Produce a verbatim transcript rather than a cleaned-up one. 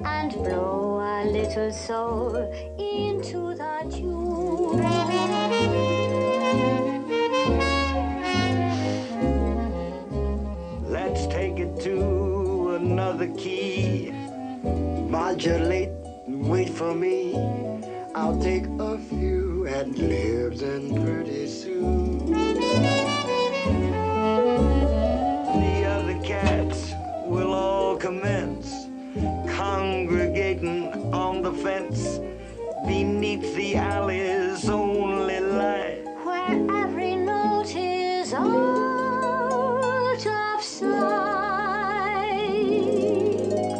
and blow a little soul into the tune. Let's take it to another key. Modulate and wait for me. I'll take a few ad-libs and pretty soon the other cats will all commence congregating on the fence beneath the alley's